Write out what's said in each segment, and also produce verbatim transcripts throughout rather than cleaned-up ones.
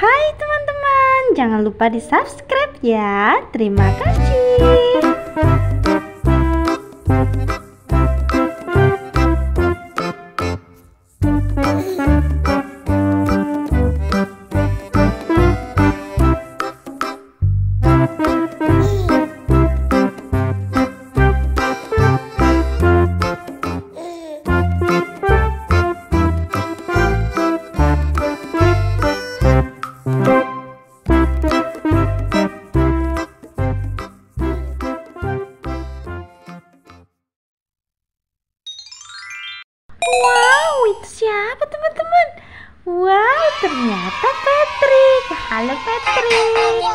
Hai teman-teman, jangan lupa di subscribe ya. Terima kasih. Wow, itu siapa teman-teman? Wow, ternyata Patrick. Halo Patrick.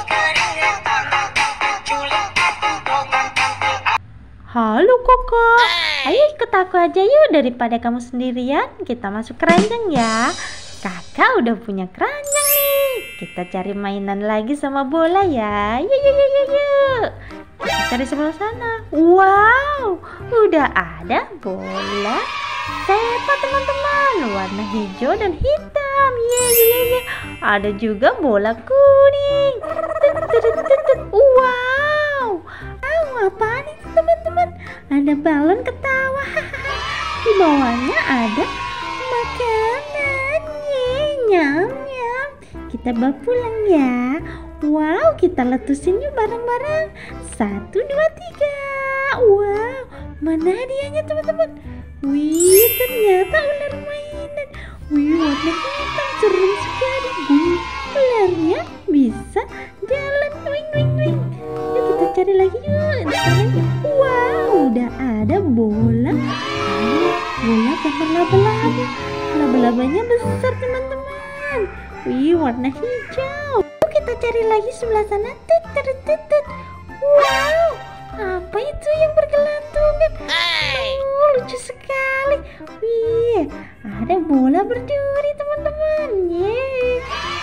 Halo Koko. Ayo ikut aku aja yuk, daripada kamu sendirian. Kita masuk keranjang ya. Kakak udah punya keranjang nih. Kita cari mainan lagi sama bola ya. Yuk yuk yuk yuk yuk. Kita cari sebelah sana. Wow, udah ada bola sepak teman-teman, warna hijau dan hitam. Ye ye ye ye. Ada juga bola kuning. Wow, wow, apaan itu teman-teman? Ada balon ketawa. Di bawahnya ada makanan. Ye, nyam nyam. Kita bawa pulang ya. Wow, kita letusin yuk bareng-bareng. Satu, dua, tiga. Wow, mana hadiahnya teman-teman? Wih, ternyata ular mainan. Wih, warna hitam, serem sekali. Wih, ularnya bisa jalan. Wing, wing, wing. Yuk kita cari lagi yuk. Di wow, udah ada bola. Oh, bola gambar laba-laba. Laba-labanya besar teman-teman. Wih, warna hijau. Yuk kita cari lagi sebelah sana. Tit, tit, tit, tit. Wow, apa itu yang bergelantungan? Oh, lucu sekali. Wih, ada bola berduri teman-teman. Yeay.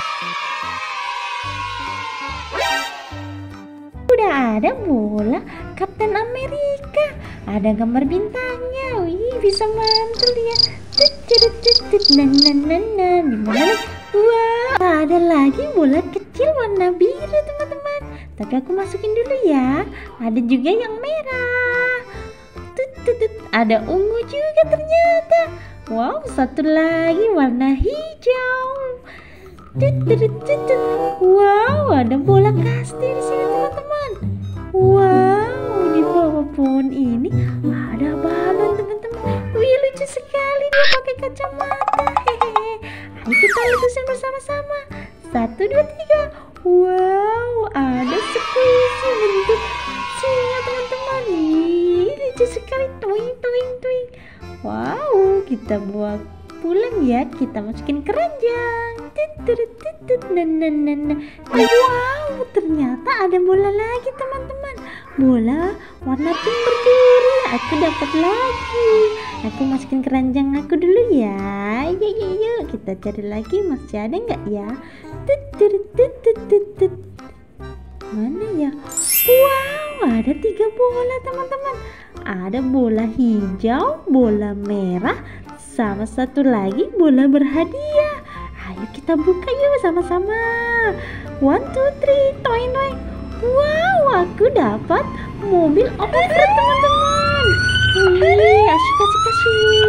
Udah ada bola Kapten Amerika. Ada gambar bintangnya. Wih, bisa mantul ya. Nah, nah, nah, nah. Dimana? Wah, ada lagi bola kecil warna biru teman-teman. Tapi aku masukin dulu ya. Ada juga yang merah. Tut, tut, tut. Ada ungu juga ternyata. Wow, satu lagi warna hijau. Tut, tut, tut, tut. Wow, ada bola kasti di sini teman-teman. Wow, di bawah pohon ini ada balon teman-teman. Wih, lucu sekali dia pakai kacamata. Hehehe. Ayo kita letusin bersama-sama. Satu, dua, tiga. Wow, ada squishy bentuk singa teman-teman. Ih, lucu sekali. Twing, twing, twing. Wow, kita bawa pulang ya. Kita masukin keranjang. Wow, ternyata ada bola lagi teman-teman. Bola warna pink berduri. Aku dapat lagi. Aku masukin keranjang aku dulu ya. Yuk, yuk, yuk. Kita cari lagi. Masih ada nggak ya? Mana ya? Wow, ada tiga bola teman-teman. Ada bola hijau, bola merah, sama satu lagi bola berhadiah. Ayo kita buka yuk sama-sama. One, two, three, toing, toing. Wow, aku dapat mobil off-road teman-teman. Wih, asyik, asyik, asyik.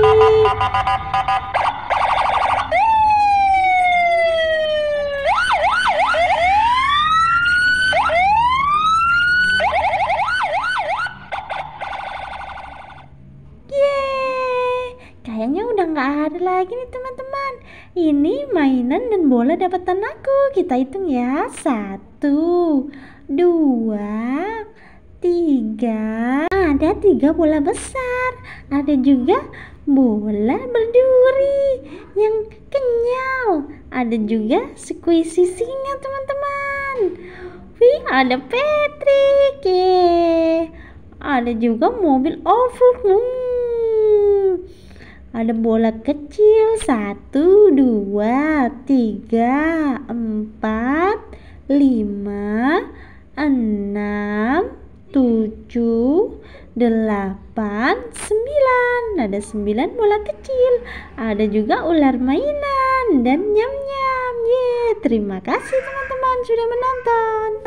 Kayaknya udah nggak ada lagi nih teman-teman. Ini mainan dan bola dapatan aku. Kita hitung ya. Satu, dua, tiga. Ada tiga bola besar. Ada juga bola berduri yang kenyal. Ada juga squishy singa teman-teman. Wih, ada Patrick. Yeay. Ada juga mobil off-road. Hmm. Ada bola kecil. Satu, dua, tiga, empat, lima, enam, tujuh, delapan, sembilan. Ada sembilan bola kecil. Ada juga ular mainan dan nyam-nyam. Ye, terima kasih teman-teman sudah menonton.